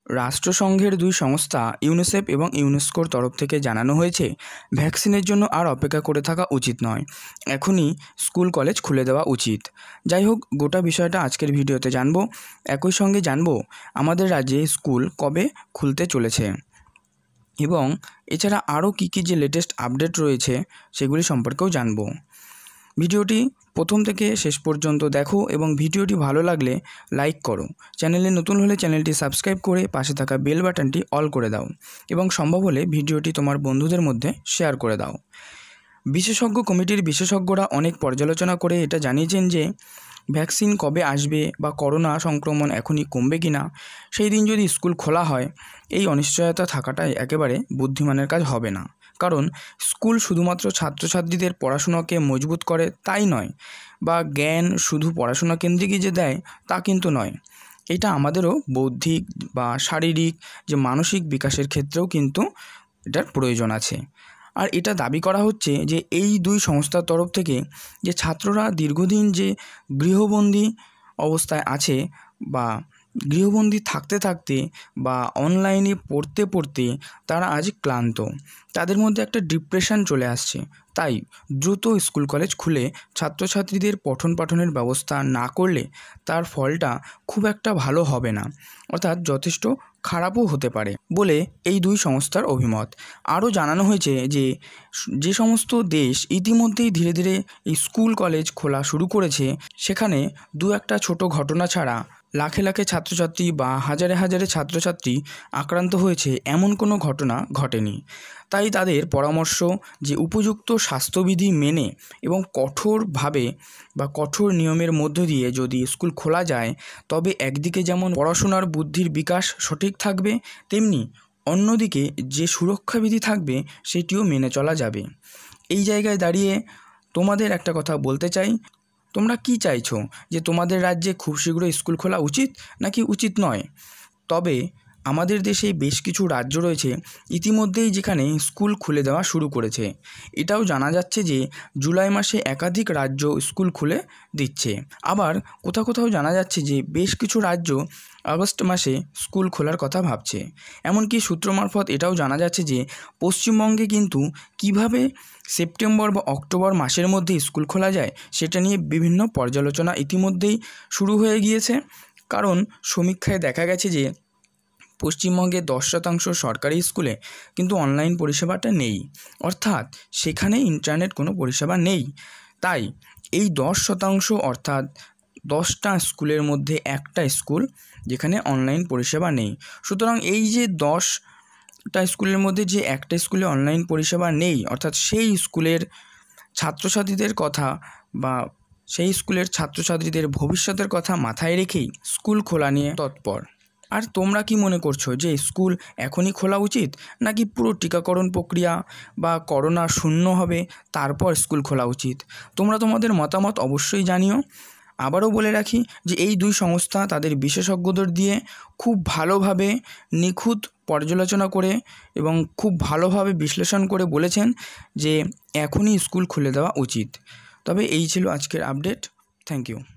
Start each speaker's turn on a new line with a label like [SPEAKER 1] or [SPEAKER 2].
[SPEAKER 1] রাষ্ট্রসংঘের দুই সংস্থা ইউনিসেফ এবং ইউনেস্কোর তরফ থেকে জানানো হয়েছে, ভ্যাকসিনের জন্য আর অপেক্ষা করে থাকা উচিত নয়, এখনই স্কুল কলেজ খুলে দেওয়া উচিত। যাই হোক, গোটা বিষয়টা আজকের ভিডিওতে জানবো। একই সঙ্গে জানবো আমাদের রাজ্যে স্কুল কবে খুলতে চলেছে এবং এছাড়া আরও কী কী যে লেটেস্ট আপডেট রয়েছে সেগুলি সম্পর্কেও জানবো। ভিডিওটি প্রথম থেকে শেষ পর্যন্ত দেখো এবং ভিডিওটি ভালো লাগলে লাইক করো। চ্যানেলে নতুন হলে চ্যানেলটি সাবস্ক্রাইব করে পাশে থাকা বেল বাটনটি অল করে দাও এবং সম্ভব হলে ভিডিওটি তোমার বন্ধুদের মধ্যে শেয়ার করে দাও। বিশেষজ্ঞ কমিটির বিশেষজ্ঞরা অনেক পর্যালোচনা করে এটা জানিয়েছেন যে ভ্যাকসিন কবে আসবে বা করোনা সংক্রমণ এখনই কমবে কি না, সেই দিন যদি স্কুল খোলা হয়, এই অনিশ্চয়তা থাকাটাই একেবারে বুদ্ধিমানের কাজ হবে না। কারণ স্কুল শুধুমাত্র ছাত্রছাত্রীদের পড়াশোনাকে মজবুত করে তাই নয়, বা জ্ঞান শুধু পড়াশোনা কেন্দ্রিকই যে দেয় তা কিন্তু নয়। এটা আমাদেরও বৌদ্ধিক বা শারীরিক যে মানসিক বিকাশের ক্ষেত্রেও কিন্তু এটার প্রয়োজন আছে। আর এটা দাবি করা হচ্ছে যে এই দুই সংস্থার তরফ থেকে যে ছাত্ররা দীর্ঘদিন যে গৃহবন্দী অবস্থায় আছে বা গৃহবন্দী থাকতে থাকতে বা অনলাইনে পড়তে পড়তে তারা আজ ক্লান্ত, তাদের মধ্যে একটা ডিপ্রেশন চলে আসছে। তাই দ্রুত স্কুল কলেজ খুলে ছাত্রছাত্রীদের পঠন পাঠনের ব্যবস্থা না করলে তার ফলটা খুব একটা ভালো হবে না, অর্থাৎ যথেষ্ট খারাপও হতে পারে বলে এই দুই সংস্থার অভিমত। আরও জানানো হয়েছে যে সমস্ত দেশ ইতিমধ্যেই ধীরে ধীরে এই স্কুল কলেজ খোলা শুরু করেছে, সেখানে দু একটা ছোট ঘটনা ছাড়া লাখে লাখে ছাত্রছাত্রী বা হাজারে হাজারে ছাত্রছাত্রী আক্রান্ত হয়েছে এমন কোনো ঘটনা ঘটেনি। তাই তাদের পরামর্শ যে উপযুক্ত স্বাস্থ্যবিধি মেনে এবং কঠোরভাবে বা কঠোর নিয়মের মধ্য দিয়ে যদি স্কুল খোলা যায়, তবে একদিকে যেমন পড়াশোনার বুদ্ধির বিকাশ সঠিক থাকবে, তেমনি অন্যদিকে যে সুরক্ষাবিধি থাকবে সেটিও মেনে চলা যাবে। এই জায়গায় দাঁড়িয়ে তোমাদের একটা কথা বলতে চাই, তোমরা কি চাইছো যে তোমাদের রাজ্যে খুব শীঘ্রই স্কুল খোলা উচিত নাকি উচিত নয়? তবে আমাদের দেশে বেশ কিছু রাজ্য রয়েছে ইতিমধ্যেই যেখানে স্কুল খুলে দেওয়া শুরু করেছে। এটাও জানা যাচ্ছে যে জুলাই মাসে একাধিক রাজ্য স্কুল খুলে দিচ্ছে। আবার কোথাও কোথাও জানা যাচ্ছে যে বেশ কিছু রাজ্য আগস্ট মাসে স্কুল খোলার কথা ভাবছে। এমনকি সূত্র মারফত এটাও জানা যাচ্ছে যে পশ্চিমবঙ্গে কিন্তু কিভাবে সেপ্টেম্বর বা অক্টোবর মাসের মধ্যে স্কুল খোলা যায় সেটা নিয়ে বিভিন্ন পর্যালোচনা ইতিমধ্যেই শুরু হয়ে গিয়েছে। কারণ সমীক্ষায় দেখা গেছে যে পশ্চিমবঙ্গে 10% সরকারি স্কুলে কিন্তু অনলাইন পরিষেবাটা নেই, অর্থাৎ সেখানে ইন্টারনেট কোনো পরিষেবা নেই। তাই এই 10% অর্থাৎ 10টা স্কুলের মধ্যে একটা স্কুল যেখানে অনলাইন পরিষেবা নেই। সুতরাং এই যে 10টা স্কুলের মধ্যে যে একটা স্কুলে অনলাইন পরিষেবা নেই, অর্থাৎ সেই স্কুলের ছাত্রছাত্রীদের কথা বা সেই স্কুলের ছাত্রছাত্রীদের ভবিষ্যতের কথা মাথায় রেখেই স্কুল খোলা নিয়ে তৎপর। আর তোমরা কি মনে করছো যে স্কুল এখনই খোলা উচিত নাকি পুরো টিকাকরণ প্রক্রিয়া বা করোনা শূন্য হবে তারপর স্কুল খোলা উচিত? তোমরা তোমাদের মতামত অবশ্যই জানিও। আবারও বলে রাখি যে এই দুই সংস্থা তাদের বিশেষজ্ঞদের দিয়ে খুব ভালোভাবে নিখুঁত পর্যালোচনা করে এবং খুব ভালোভাবে বিশ্লেষণ করে বলেছেন যে এখনই স্কুল খুলে দেওয়া উচিত। তবে এই ছিল আজকের আপডেট। Thank you.